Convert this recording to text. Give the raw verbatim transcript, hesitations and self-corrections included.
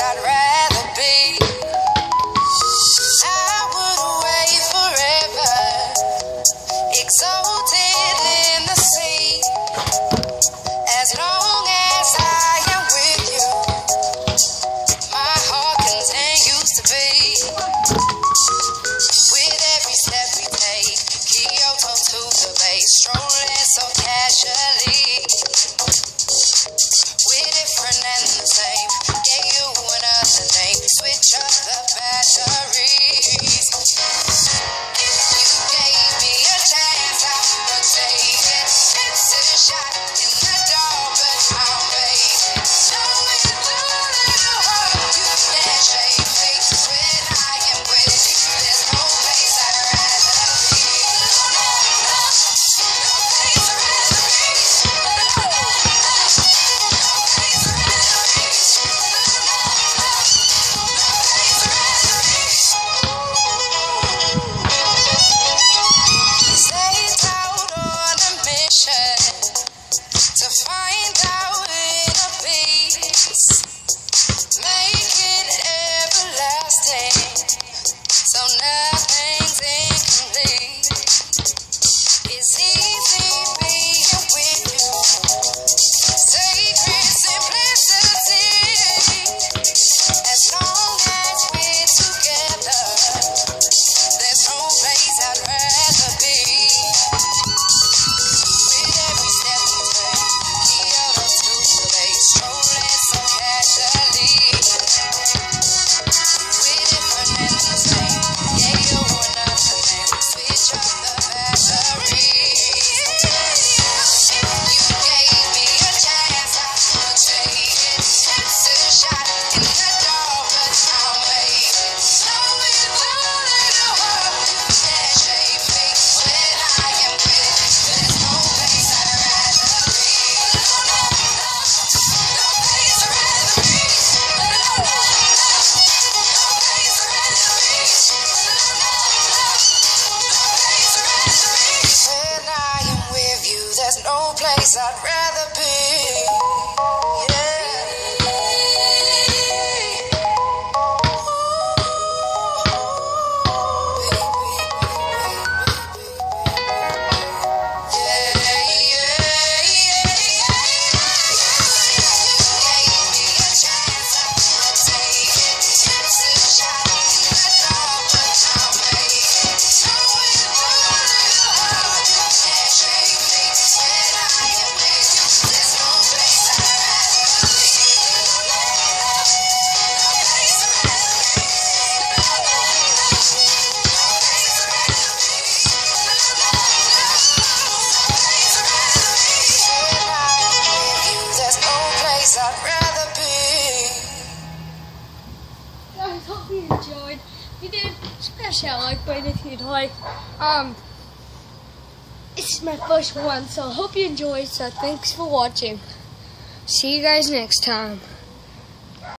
I'd rather be. I would wait forever, exalted in the sea, as long as I am with you. My heart continues to beat. With every step we take, Kyoto to the bay, strolling so casually. We're different and the same. Gave you another name. Switch up the batteries. If you gave me a chance, I would take it. It's a shot in the dark, but I'll make it. Show me the little hope. You can't shake me when I am with you. There's no place I'd rather be. No place I'd rather be. No place I'd rather be. I'd rather be. Guys, hope you enjoyed. If you did, smash that like button if you'd like. Um, this is my first one, so I hope you enjoyed. So thanks for watching. See you guys next time.